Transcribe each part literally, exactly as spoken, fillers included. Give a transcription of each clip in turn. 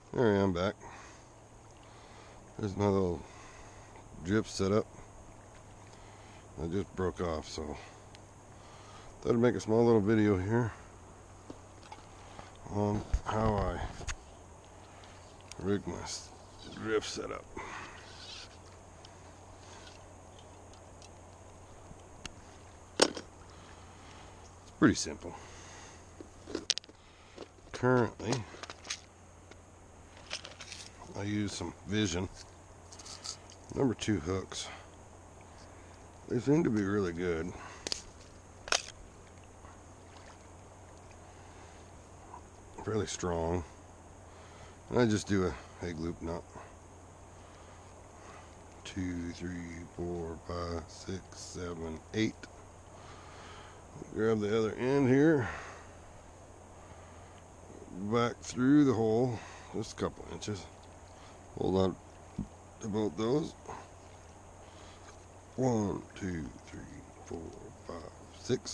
There I am back. There's my little drift set up. I just broke off, so thought I'd make a small little video here on how I rig my drift setup. It's pretty simple. Currently, I use some Vision number two hooks. They seem to be really good. Fairly strong. And I just do a egg loop knot. Two, three, four, five, six, seven, eight. Grab the other end here. Back through the hole, just a couple inches. Hold on to both those. One, two, three, four, five, six.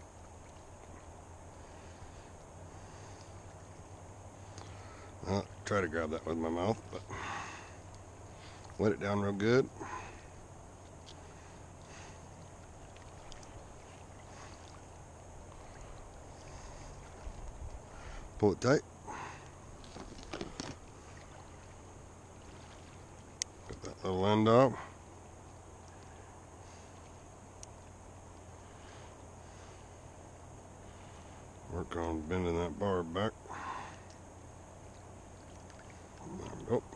Uh, try to grab that with my mouth, but wet it down real good. Pull it tight. Get that little end off. Work on bending that bar back. There we go.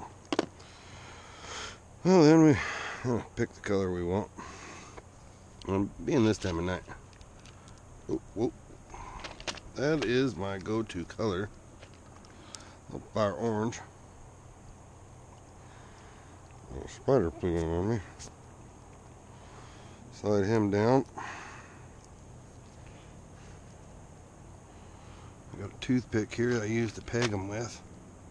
Well, then we uh, pick the color we want. Um, being this time of night. Oh, whoa. That is my go-to color. Little fire orange. Little spider flew on me. Slide him down. I got a toothpick here that I use to peg them with.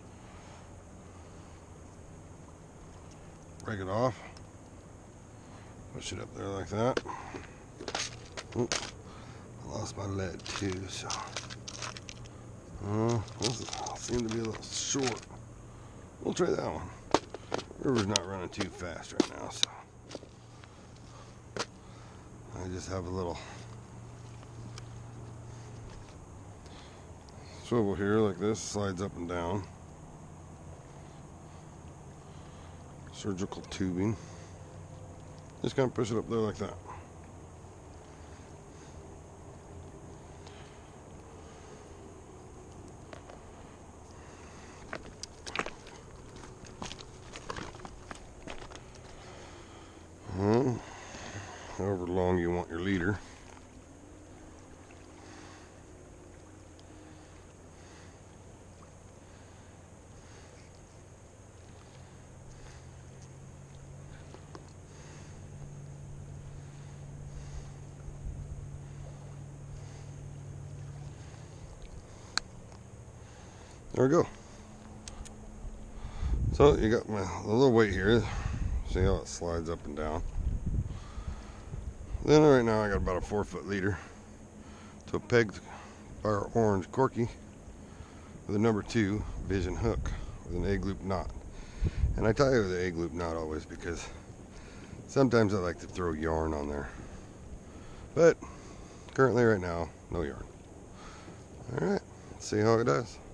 Break it off. Push it up there like that. Oh, I lost my lead too, so. Uh, this seems to be a little short. We'll try that one. River's not running too fast right now, so. I just have a little swivel here like this, slides up and down. Surgical tubing. Just kind of push it up there like that. Well, however long you want your leader. There we go. So you got my a little weight here. See how it slides up and down. Then right now I got about a four foot leader to a pegged fire orange corky with a number two Vision hook with an egg loop knot. And I tie it with an egg loop knot always because sometimes I like to throw yarn on there. But currently right now, no yarn. Alright, let's see how it does.